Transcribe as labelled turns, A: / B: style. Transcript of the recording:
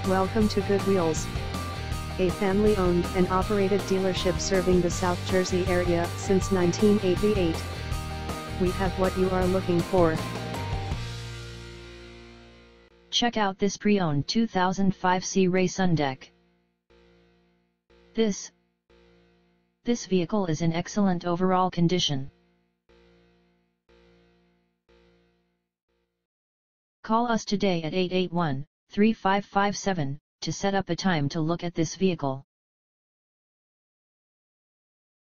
A: Welcome to Good Wheels, a family-owned and operated dealership serving the South Jersey area since 1988. We have what you are looking for.
B: Check out this pre-owned 2005 Sea Ray Sundeck. This vehicle is in excellent overall condition. Call us today at 881-3557 to set up a time to look at this vehicle.